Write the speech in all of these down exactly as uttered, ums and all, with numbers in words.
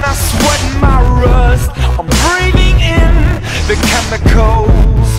I sweat my rust. I'm breathing in the chemicals.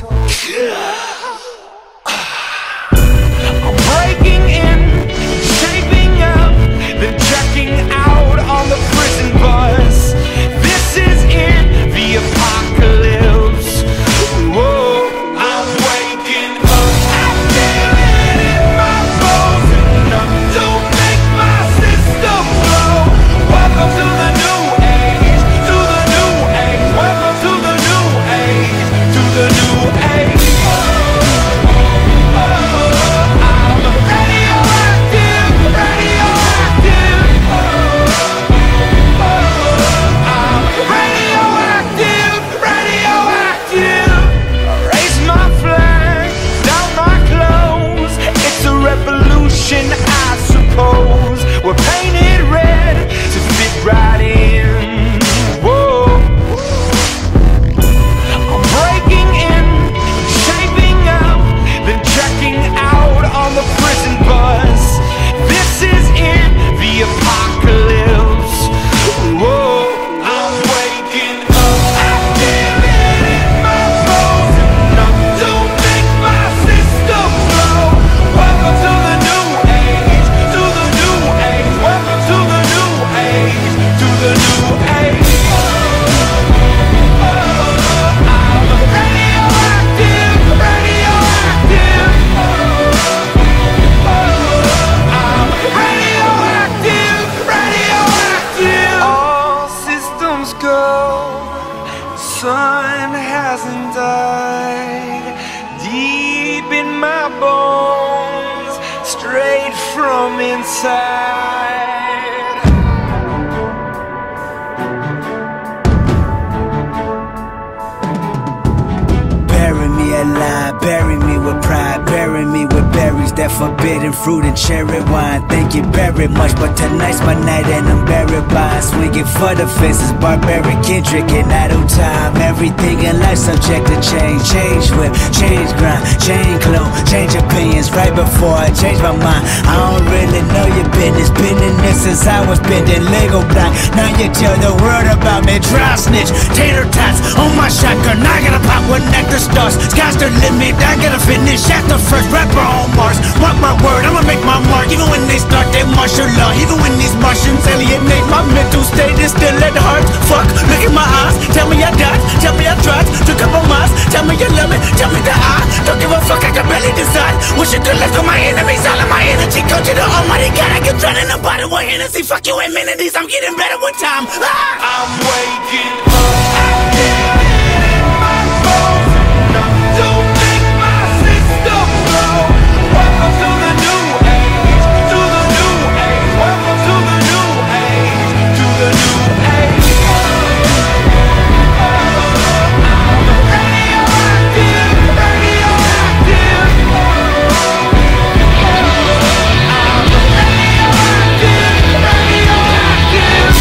I'm breaking in, shaping up, then checking out on the prison bus. This is in the apocalypse. Whoa, I'm waking up. I feel it in my bones. Enough to make my system blow. Welcome to the new age, to the new age. Welcome to the new age, to the new age. I suppose we're painted red to fit right in. Whoa. I'm breaking in, shaping up, then checking out on the prison bus. This is in the apocalypse. Whoa. I'm waking up. I feel it in my bones. Enough to make my system blow. Welcome to the new the new age. I'm radioactive, radioactive. I'm radioactive, radioactive. All systems go. Sun hasn't died. Deep in my bones, straight from inside. Alive, bury me with pride, bury me with berries, that forbidden fruit and cherry wine. Thank you very much, but tonight's my night and I'm buried by swinging for the fences, barbaric Kendrick and idle time. Everything in life subject to change, change whip, change grind, change clone, change opinions right before I change my mind. I don't really know your business, been in this since I was bending Lego block. Now you tell the world about me, dry snitch, tater tots on my shotgun. I gotta pop one nectar stars. Sky's the limit, I gotta finish at the first rapper on Mars. Mark my word, I'ma make my mark. Even when they start their martial law, even when these Martians alienate my mental state, is still at heart. Fuck, look in my eyes, tell me I died, tell me I tried, took up on miles, tell me you love me, tell me that I don't give a fuck, I can barely decide. Wish you could live for my enemies, all of my energy go to the almighty God. I get drowned in a bottle of Hennessy, fuck you amenities, I'm getting better with time. Ah! I'm waking up. I feel it in my bones. Don't make my system blow. Welcome to the new age, to the new age. Welcome to the new age, to the new age. I'm radioactive, radioactive. I'm radioactive, radioactive.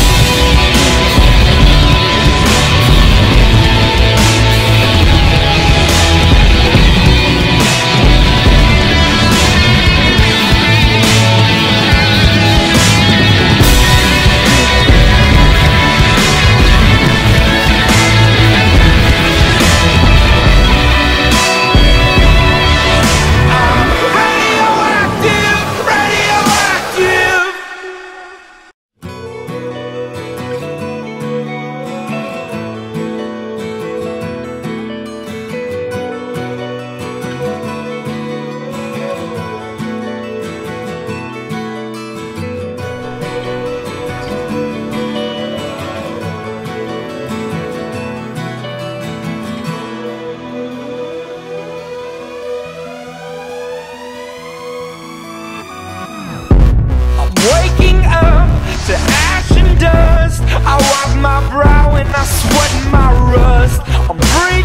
Waking up to ash and dust, I wipe my brow and I sweat my rust. I'm breathing